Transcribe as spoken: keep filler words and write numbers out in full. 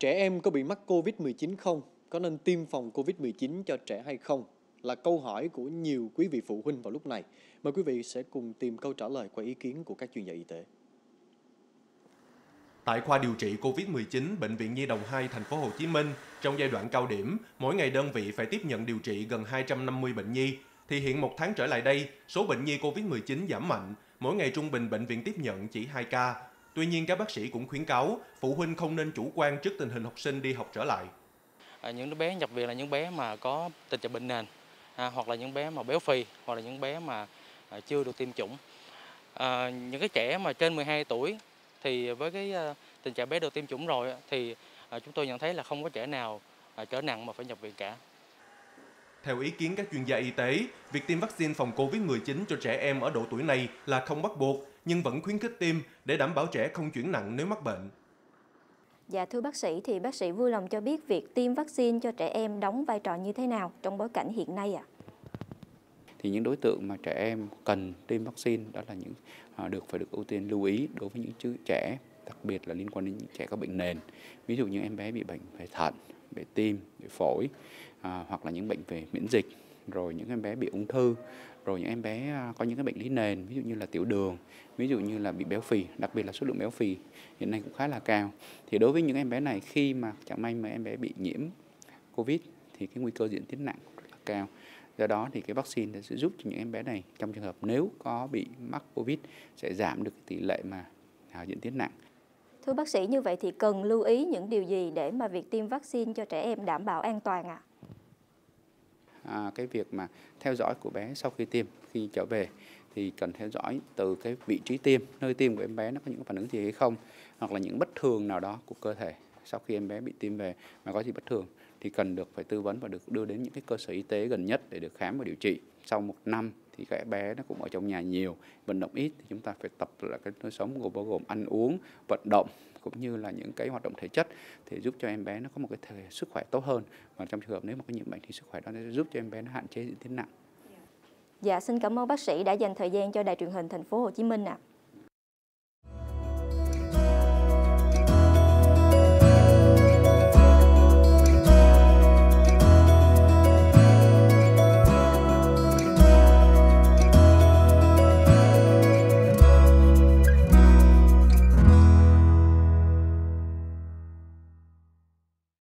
Trẻ em có bị mắc Covid mười chín không? Có nên tiêm phòng Covid mười chín cho trẻ hay không? Là câu hỏi của nhiều quý vị phụ huynh vào lúc này. Mời quý vị sẽ cùng tìm câu trả lời qua ý kiến của các chuyên gia y tế. Tại khoa điều trị Covid mười chín, Bệnh viện Nhi đồng hai thành phố Hồ Chí Minh, trong giai đoạn cao điểm, mỗi ngày đơn vị phải tiếp nhận điều trị gần hai trăm năm mươi bệnh nhi. Thì hiện một tháng trở lại đây, số bệnh nhi Covid mười chín giảm mạnh, mỗi ngày trung bình bệnh viện tiếp nhận chỉ hai ca. Tuy nhiên, các bác sĩ cũng khuyến cáo phụ huynh không nên chủ quan trước tình hình học sinh đi học trở lại. À, những đứa bé nhập viện là những bé mà có tình trạng bệnh nền, à, hoặc là những bé mà béo phì, hoặc là những bé mà à, chưa được tiêm chủng. À, những cái trẻ mà trên mười hai tuổi thì với cái à, tình trạng bé được tiêm chủng rồi á, thì à, chúng tôi nhận thấy là không có trẻ nào à, trở nặng mà phải nhập viện cả. Theo ý kiến các chuyên gia y tế, việc tiêm vaccine phòng Covid mười chín cho trẻ em ở độ tuổi này là không bắt buộc, nhưng vẫn khuyến khích tiêm để đảm bảo trẻ không chuyển nặng nếu mắc bệnh. Dạ thưa bác sĩ, thì bác sĩ vui lòng cho biết việc tiêm vaccine cho trẻ em đóng vai trò như thế nào trong bối cảnh hiện nay ạ? Thì những đối tượng mà trẻ em cần tiêm vaccine đó là những à, được phải được ưu tiên lưu ý đối với những chứ trẻ, đặc biệt là liên quan đến những trẻ có bệnh nền, ví dụ những em bé bị bệnh về thận, về tim, về phổi, à, hoặc là những bệnh về miễn dịch, rồi những em bé bị ung thư, rồi những em bé à, có những cái bệnh lý nền, ví dụ như là tiểu đường, ví dụ như là bị béo phì, đặc biệt là số lượng béo phì hiện nay cũng khá là cao. Thì đối với những em bé này, khi mà chẳng may mà em bé bị nhiễm Covid thì cái nguy cơ diễn tiến nặng rất là cao. Do đó thì cái vaccine sẽ giúp cho những em bé này trong trường hợp nếu có bị mắc Covid sẽ giảm được tỷ lệ mà diễn tiến nặng. Thưa bác sĩ, như vậy thì cần lưu ý những điều gì để mà việc tiêm vaccine cho trẻ em đảm bảo an toàn ạ? À, cái việc mà theo dõi của bé sau khi tiêm, khi trở về thì cần theo dõi từ cái vị trí tiêm, nơi tiêm của em bé nó có những phản ứng gì hay không, hoặc là những bất thường nào đó của cơ thể sau khi em bé bị tiêm về mà có gì bất thường thì cần được phải tư vấn và được đưa đến những cái cơ sở y tế gần nhất để được khám và điều trị. Sau một năm thì các bé nó cũng ở trong nhà nhiều, vận động ít thì chúng ta phải tập lại cái lối sống gồm bao gồm ăn uống, vận động cũng như là những cái hoạt động thể chất để giúp cho em bé nó có một cái thể sức khỏe tốt hơn, và trong trường hợp nếu mà có nhiễm bệnh thì sức khỏe đó sẽ giúp cho em bé nó hạn chế diễn tiến nặng. Dạ xin cảm ơn bác sĩ đã dành thời gian cho Đài Truyền hình Thành phố Hồ Chí Minh ạ.